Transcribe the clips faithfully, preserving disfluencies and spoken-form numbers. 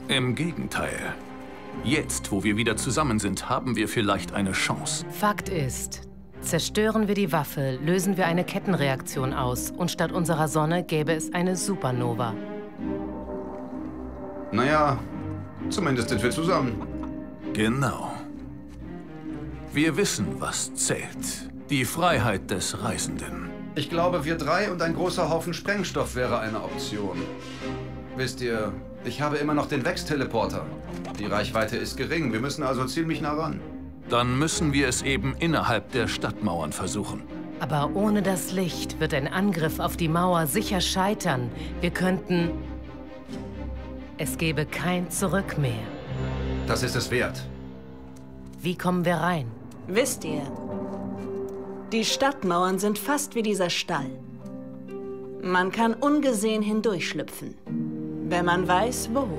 Im Gegenteil. Jetzt, wo wir wieder zusammen sind, haben wir vielleicht eine Chance. Fakt ist, zerstören wir die Waffe, lösen wir eine Kettenreaktion aus und statt unserer Sonne gäbe es eine Supernova. Naja, zumindest sind wir zusammen. Genau. Wir wissen, was zählt. Die Freiheit des Reisenden. Ich glaube, wir drei und ein großer Haufen Sprengstoff wäre eine Option. Wisst ihr, ich habe immer noch den Vex-Teleporter. Die Reichweite ist gering, wir müssen also ziemlich nah ran. Dann müssen wir es eben innerhalb der Stadtmauern versuchen. Aber ohne das Licht wird ein Angriff auf die Mauer sicher scheitern. Wir könnten... Es gäbe kein Zurück mehr. Das ist es wert. Wie kommen wir rein? Wisst ihr, die Stadtmauern sind fast wie dieser Stall. Man kann ungesehen hindurchschlüpfen, wenn man weiß, wo.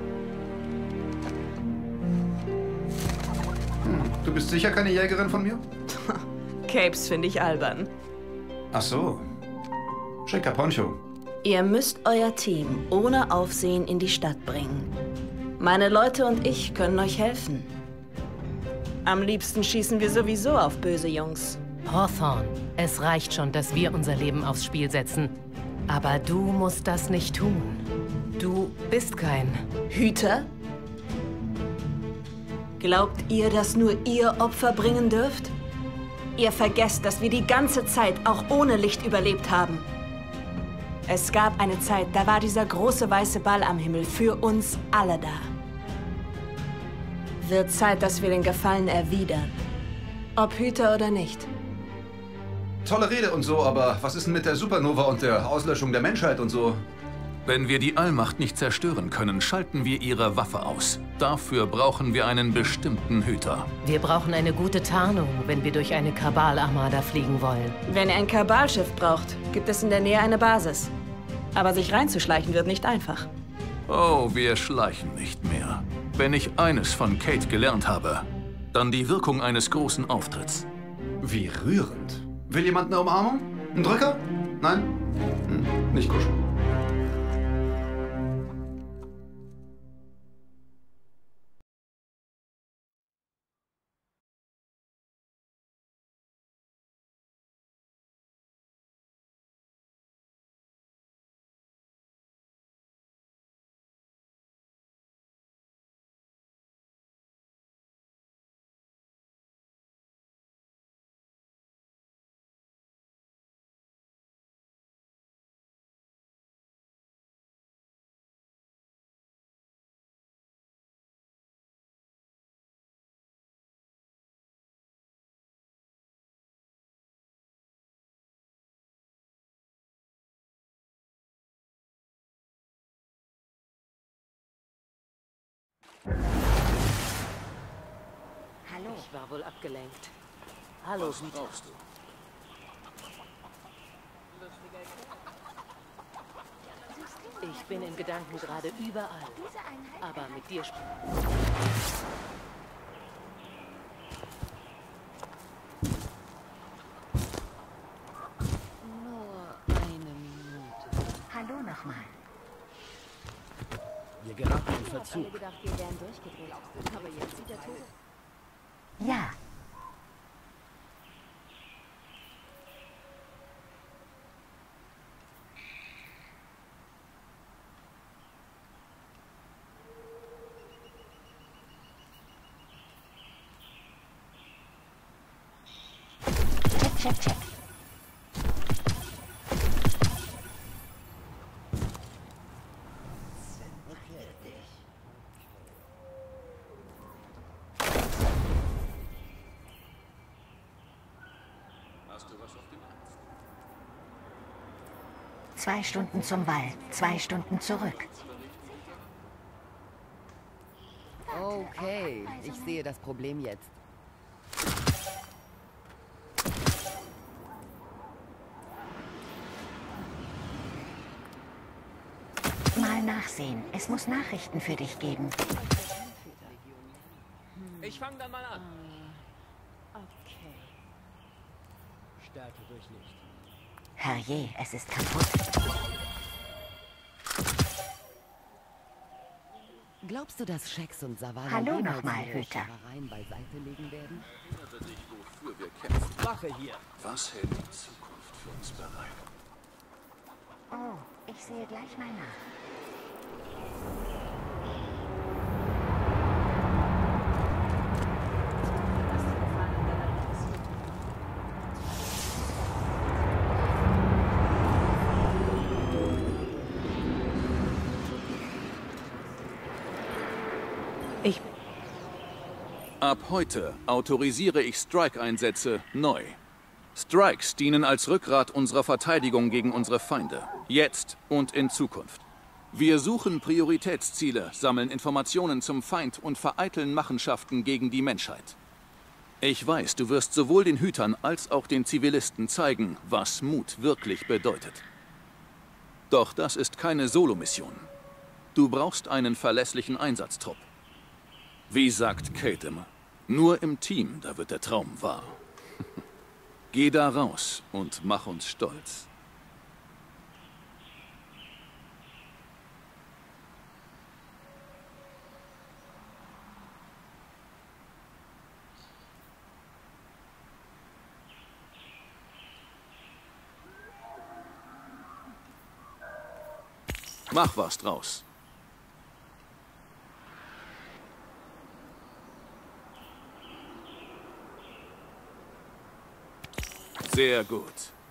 Hm, du bist sicher keine Jägerin von mir? Capes finde ich albern. Ach so. Schicker Poncho. Ihr müsst euer Team ohne Aufsehen in die Stadt bringen. Meine Leute und ich können euch helfen. Am liebsten schießen wir sowieso auf böse Jungs. Hawthorne, es reicht schon, dass wir unser Leben aufs Spiel setzen. Aber du musst das nicht tun. Du bist kein Hüter? Glaubt ihr, dass nur ihr Opfer bringen dürft? Ihr vergesst, dass wir die ganze Zeit auch ohne Licht überlebt haben. Es gab eine Zeit, da war dieser große weiße Ball am Himmel für uns alle da. Wird Zeit, dass wir den Gefallen erwidern. Ob Hüter oder nicht. Tolle Rede und so, aber was ist denn mit der Supernova und der Auslöschung der Menschheit und so? Wenn wir die Allmacht nicht zerstören können, schalten wir ihre Waffe aus. Dafür brauchen wir einen bestimmten Hüter. Wir brauchen eine gute Tarnung, wenn wir durch eine Kabal-Armada fliegen wollen. Wenn ihr ein Kabalschiff braucht, gibt es in der Nähe eine Basis. Aber sich reinzuschleichen wird nicht einfach. Oh, wir schleichen nicht mehr. Wenn ich eines von Kate gelernt habe, dann die Wirkung eines großen Auftritts. Wie rührend. Will jemand eine Umarmung? Ein Drücker? Nein? Hm, nicht kuscheln. Hallo. Ich war wohl abgelenkt. Hallo, Was brauchst du? Ich bin in Gedanken gerade überall. Aber mit dir sprechen. Nur eine Minute. Hallo nochmal. Wir geraten in Verzug. Ich habe gedacht, wir wären durchgedreht. Aber jetzt sieht der Tod. Ja. Check, check, check. Zwei Stunden zum Wall, zwei Stunden zurück. Okay, ich sehe das Problem jetzt. Mal nachsehen. Es muss Nachrichten für dich geben. Ich fange dann mal an. Okay. Stärke durch Licht. Herrje, es ist kaputt. Glaubst du, dass Shax und Zavala Hallo jemals nochmal, ihre Hüter. Scherereien beiseite legen werden? Erinnere dich, wofür wir kämpfen. Wache hier! Was hält die Zukunft für uns bereit? Oh, ich sehe gleich mal nach. Ich... Ab heute autorisiere ich Strike-Einsätze neu. Strikes dienen als Rückgrat unserer Verteidigung gegen unsere Feinde. Jetzt und in Zukunft. Wir suchen Prioritätsziele, sammeln Informationen zum Feind und vereiteln Machenschaften gegen die Menschheit. Ich weiß, du wirst sowohl den Hütern als auch den Zivilisten zeigen, was Mut wirklich bedeutet. Doch das ist keine Solomission. Du brauchst einen verlässlichen Einsatztrupp. Wie sagt Kate immer, nur im Team, da wird der Traum wahr. Geh da raus und mach uns stolz. Mach was draus. Sehr gut.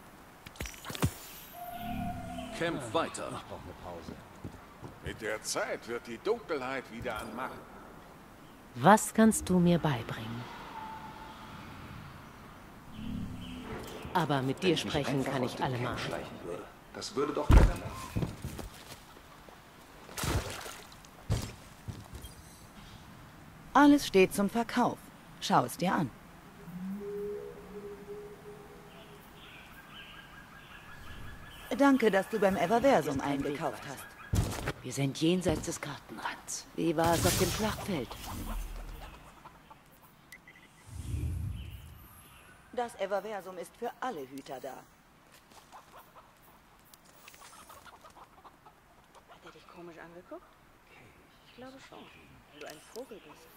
Kämpf weiter. Mit der Zeit wird die Dunkelheit wieder an Macht. Was kannst du mir beibringen? Aber mit dir sprechen kann ich allemal. Das würde doch keiner machen. Alles steht zum Verkauf. Schau es dir an. Danke, dass du beim Everversum eingekauft hast. Wir sind jenseits des Kartenrands. Wie war es auf dem Schlachtfeld? Das Everversum ist für alle Hüter da. Hat er dich komisch angeguckt? Ich glaube schon, weil du ein Vogel bist.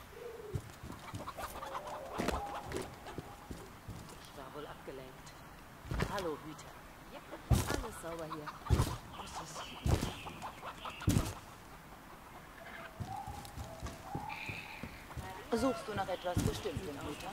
Ich war wohl abgelenkt. Hallo, Hüter. Ja, alles sauber hier. Suchst du nach etwas Bestimmtem, Hüter?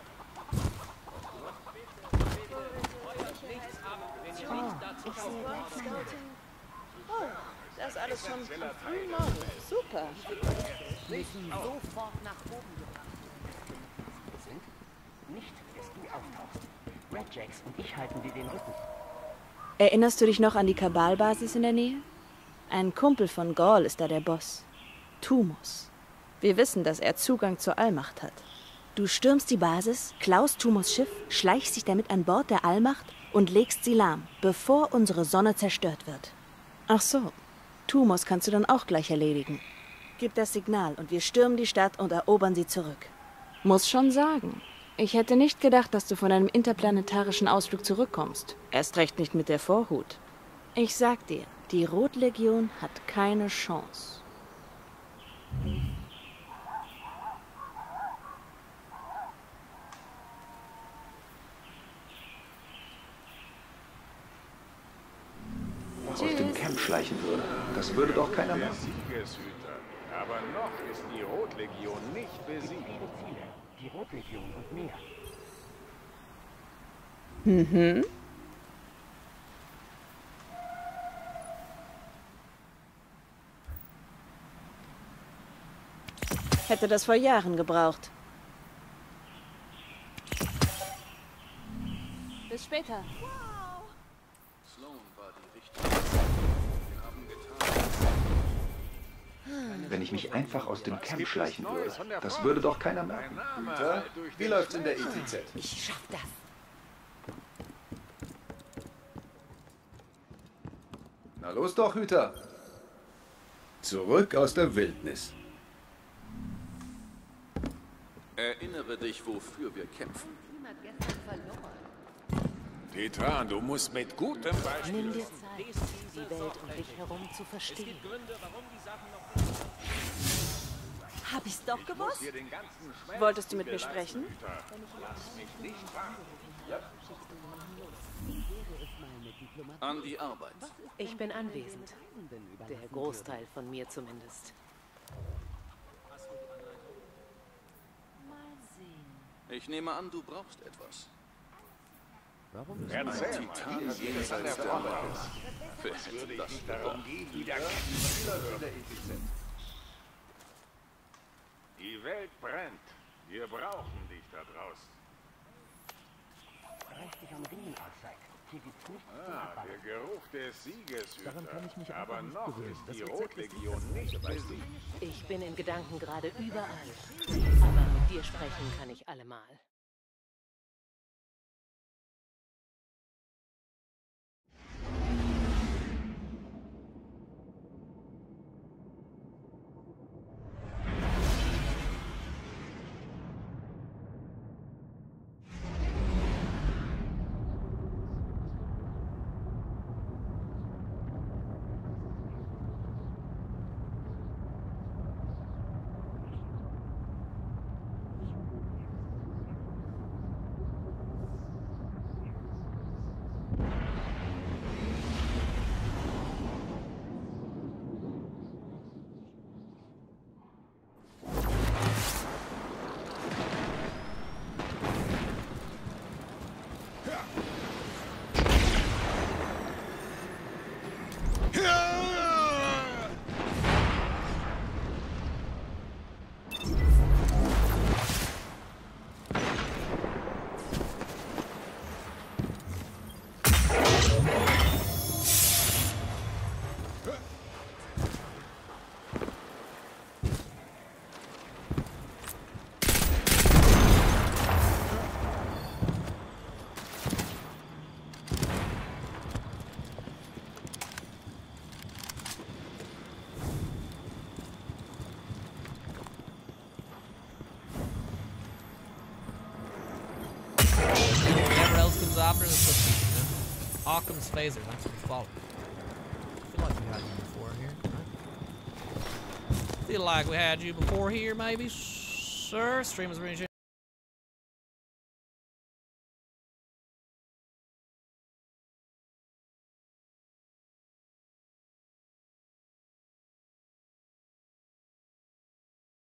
Oh, ich sehe gleich mal nach. Oh, das ist alles schon am frühen Morgen. Super. Wir müssen sofort nach oben gebracht sind. Nicht, dass du auftauchst. Redjacks und ich halten dir den Rücken. Erinnerst du dich noch an die Kabal-Basis in der Nähe? Ein Kumpel von Gaul ist da der Boss. Tumos. Wir wissen, dass er Zugang zur Allmacht hat. Du stürmst die Basis, klaust Tumos Schiff, schleichst dich damit an Bord der Allmacht und legst sie lahm, bevor unsere Sonne zerstört wird. Ach so, Tumos kannst du dann auch gleich erledigen. Gib das Signal und wir stürmen die Stadt und erobern sie zurück. Muss schon sagen, ich hätte nicht gedacht, dass du von einem interplanetarischen Ausflug zurückkommst. Erst recht nicht mit der Vorhut. Ich sag dir, die Rotlegion hat keine Chance. Aus dem Camp schleichen würde. Das würde doch keiner Der machen. Siegeshüter. Aber noch ist die Rotlegion nicht besiegt. Ziele. Die Rotlegion und mehr. Mhm. Hätte das vor Jahren gebraucht. Bis später. Sloan war die richtige. Wir haben getan. Wenn ich mich einfach aus dem Camp schleichen würde, das würde doch keiner merken. Name Wie läuft's in der E T Z? Ich schaff das. Na los doch, Hüter. Zurück aus der Wildnis. Erinnere dich, wofür wir kämpfen. Team hat gestern verloren. Titran, du musst mit gutem Beispiel... Nimm dir Zeit, die Welt um dich herum zu verstehen. Hab ich's doch gewusst? Wolltest du mit mir sprechen? An die Arbeit. Ich bin anwesend. Der Großteil von mir zumindest. Ich nehme an, du brauchst etwas. Warum ist ein Titan jenseits der Arbeit ist? Wer hätte das darum gehen, wieder Die Welt brennt. Wir brauchen dich da draußen. Richtig am Ringen ausseit. Hier gibt's nichts zu Ah, abbauen. der Geruch des Sieges, Daran kann ich mich aber einfach nicht noch gewöhnen. ist Das die Rezept ist Rotlegion nicht besiegt. Ich bin in Gedanken gerade überall. Aber mit dir sprechen kann ich allemal. After the pussy, you know? Occam's phaser, that's what we follow. I feel like we had you before here, right? Feel like we had you before here, maybe, sir? Stream is really